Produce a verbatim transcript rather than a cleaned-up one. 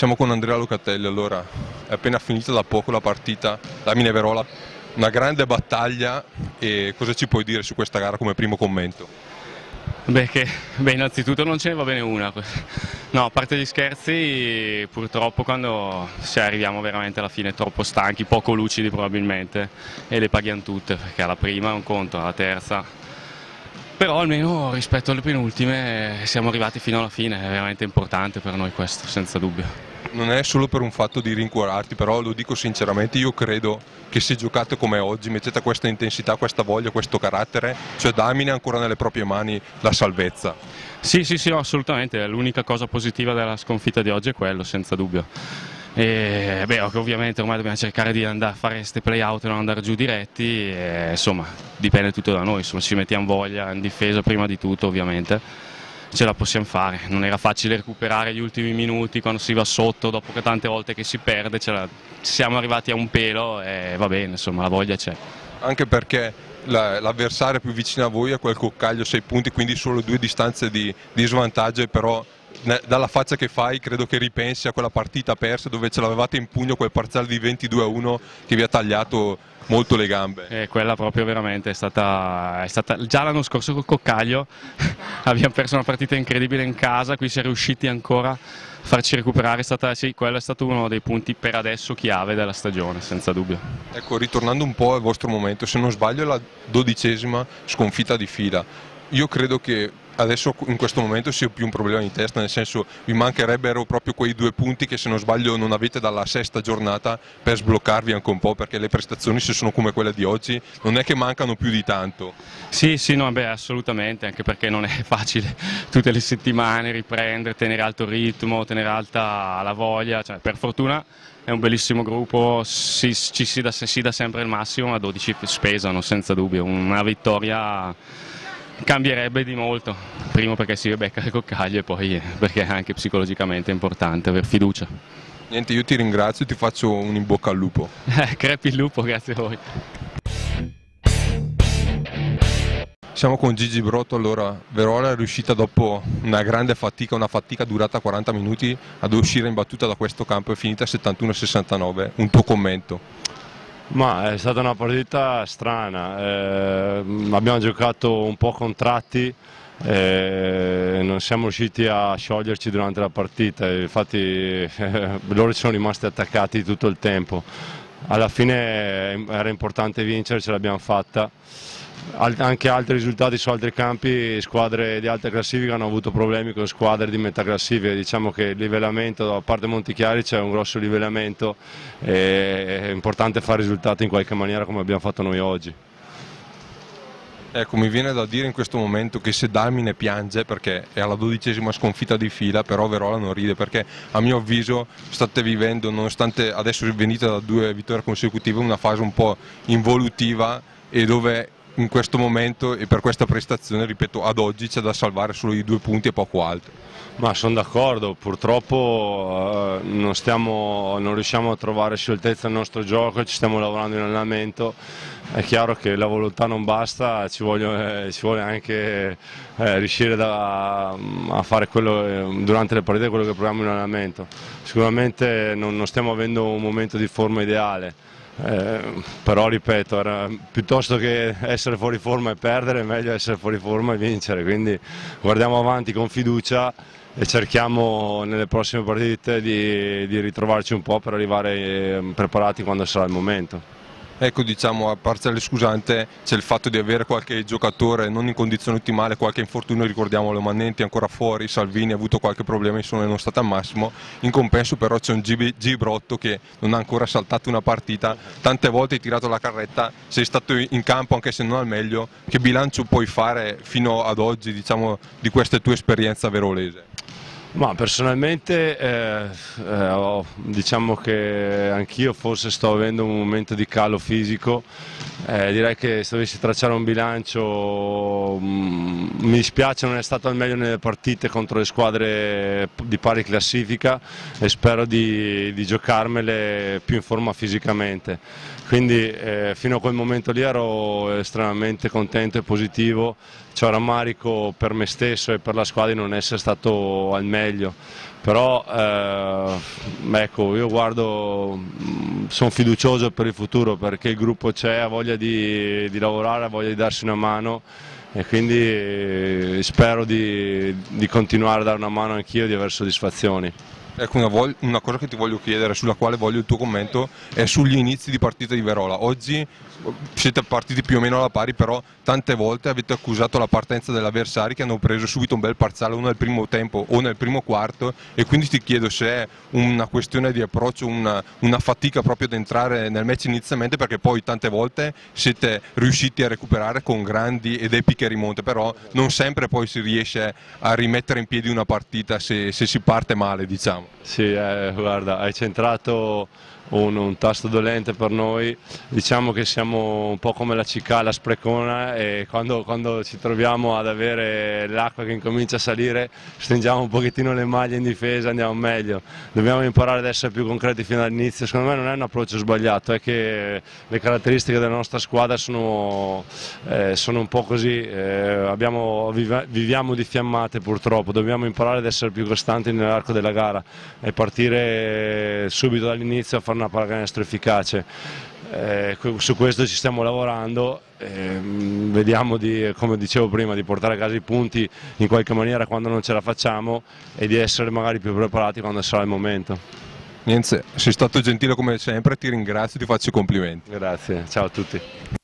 Siamo con Andrea Locatelli. Allora, è appena finita da poco la partita Damine-Verola, una grande battaglia, e cosa ci puoi dire su questa gara come primo commento? Beh, che, beh, innanzitutto non ce ne va bene una. No, a parte gli scherzi, purtroppo quando cioè, arriviamo veramente alla fine troppo stanchi, poco lucidi probabilmente, e le paghiamo tutte, perché alla prima è un conto, alla terza. Però almeno rispetto alle penultime siamo arrivati fino alla fine, è veramente importante per noi questo, senza dubbio. Non è solo per un fatto di rincuorarti, però lo dico sinceramente, io credo che se giocate come oggi, mettete questa intensità, questa voglia, questo carattere, cioè Damine ha ancora nelle proprie mani la salvezza. Sì, sì, sì, no, assolutamente, l'unica cosa positiva della sconfitta di oggi è quello, senza dubbio. E, beh, ovviamente ormai dobbiamo cercare di andare a fare queste play out e non andare giù diretti, e, insomma, dipende tutto da noi, insomma, ci mettiamo voglia in difesa prima di tutto, ovviamente. Ce la possiamo fare, non era facile recuperare gli ultimi minuti quando si va sotto, dopo che tante volte che si perde, ce la... siamo arrivati a un pelo e va bene, insomma, la voglia c'è. Anche perché l'avversario più vicino a voi è quel Coccaglio, sei punti, quindi solo due distanze di, di svantaggio, però dalla faccia che fai credo che ripensi a quella partita persa dove ce l'avevate in pugno, quel parziale di ventidue a uno che vi ha tagliato molto le gambe. E quella proprio veramente è stata, è stata già l'anno scorso col Coccaglio abbiamo perso una partita incredibile in casa, qui si è riusciti ancora a farci recuperare, è stata, sì, quello è stato uno dei punti per adesso chiave della stagione, senza dubbio. Ecco, ritornando un po' al vostro momento, se non sbaglio è la dodicesima sconfitta di fila. Io credo che adesso in questo momento sia più un problema di testa, nel senso vi mancherebbero proprio quei due punti che se non sbaglio non avete dalla sesta giornata per sbloccarvi anche un po', perché le prestazioni se sono come quelle di oggi non è che mancano più di tanto. Sì, sì, no, beh, assolutamente, anche perché non è facile tutte le settimane riprendere, tenere alto il ritmo, tenere alta la voglia, cioè, per fortuna è un bellissimo gruppo, si, ci si dà, si dà sempre il massimo, ma dodici spesano senza dubbio, una vittoria cambierebbe di molto, primo perché si becca il Coccaglio e poi perché anche psicologicamente è importante aver fiducia. Niente, io ti ringrazio e ti faccio un in bocca al lupo. Eh, crepi il lupo, grazie a voi. Siamo con Gigi Brotto. Allora, Verola è riuscita dopo una grande fatica, una fatica durata quaranta minuti, ad uscire in battuta da questo campo, è finita settantuno a sessantanove, un tuo commento? Ma è stata una partita strana, eh, abbiamo giocato un po' contratti, eh, non siamo riusciti a scioglierci durante la partita, infatti eh, loro ci sono rimasti attaccati tutto il tempo. Alla fine era importante vincere, ce l'abbiamo fatta. Anche altri risultati su altri campi, squadre di alta classifica hanno avuto problemi con squadre di metà classifica, diciamo che il livellamento, a parte Montichiari c'è un grosso livellamento e è importante fare risultati in qualche maniera come abbiamo fatto noi oggi. Ecco, mi viene da dire in questo momento che se Damine piange perché è alla dodicesima sconfitta di fila, però Verola non ride, perché a mio avviso state vivendo, nonostante adesso venite da due vittorie consecutive, una fase un po' involutiva e dove in questo momento e per questa prestazione, ripeto, ad oggi c'è da salvare solo i due punti e poco altro. Ma sono d'accordo, purtroppo eh, non, stiamo, non riusciamo a trovare scioltezza nel nostro gioco, ci stiamo lavorando in allenamento, è chiaro che la volontà non basta, ci, voglio, eh, ci vuole anche eh, riuscire da, a fare quello, eh, durante le partite quello che proviamo in allenamento. Sicuramente non, non stiamo avendo un momento di forma ideale. Eh, però ripeto, era, piuttosto che essere fuori forma e perdere, è meglio essere fuori forma e vincere, quindi guardiamo avanti con fiducia e cerchiamo nelle prossime partite di, di ritrovarci un po' per arrivare eh, preparati quando sarà il momento. Ecco, diciamo, a parte le scusante, c'è il fatto di avere qualche giocatore non in condizione ottimale, qualche infortunio, ricordiamo le Manenti ancora fuori, Salvini ha avuto qualche problema, insomma non è stato al massimo. In compenso però c'è un G Brotto che non ha ancora saltato una partita, tante volte hai tirato la carretta, sei stato in campo anche se non al meglio. Che bilancio puoi fare fino ad oggi, diciamo, di questa tua esperienza verolese? Ma personalmente eh, eh, diciamo che anch'io forse sto avendo un momento di calo fisico, eh, direi che se dovessi tracciare un bilancio mh, mi dispiace, non è stato al meglio nelle partite contro le squadre di pari classifica e spero di, di giocarmele più in forma fisicamente, quindi eh, fino a quel momento lì ero estremamente contento e positivo. C'ho rammarico per me stesso e per la squadra di non essere stato al meglio meglio, però eh, ecco, io guardo, sono fiducioso per il futuro perché il gruppo c'è, ha voglia di, di lavorare, ha voglia di darsi una mano e quindi spero di, di continuare a dare una mano anch'io e di avere soddisfazioni. Ecco, una, una cosa che ti voglio chiedere, sulla quale voglio il tuo commento, è sugli inizi di partita di Verola. Oggi siete partiti più o meno alla pari, però tante volte avete accusato la partenza degli avversari che hanno preso subito un bel parziale o nel primo tempo o nel primo quarto, e quindi ti chiedo se è una questione di approccio, una, una fatica proprio ad entrare nel match inizialmente, perché poi tante volte siete riusciti a recuperare con grandi ed epiche rimonte, però non sempre poi si riesce a rimettere in piedi una partita se, se si parte male, diciamo. Sì, eh, guarda, hai centrato un, un tasto dolente per noi, diciamo che siamo un po' come la cicala sprecona e quando, quando ci troviamo ad avere l'acqua che incomincia a salire stringiamo un pochettino le maglie in difesa, andiamo meglio, dobbiamo imparare ad essere più concreti fino all'inizio. Secondo me non è un approccio sbagliato, è che le caratteristiche della nostra squadra sono, eh, sono un po' così, eh, abbiamo, viviamo di fiammate purtroppo, dobbiamo imparare ad essere più costanti nell'arco della gara e partire subito dall'inizio a fare una pallacanestro efficace. Eh, su questo ci stiamo lavorando, eh, vediamo di, come dicevo prima, di portare a casa i punti in qualche maniera quando non ce la facciamo e di essere magari più preparati quando sarà il momento. Niente, sei stato gentile come sempre, ti ringrazio e ti faccio i complimenti. Grazie, ciao a tutti.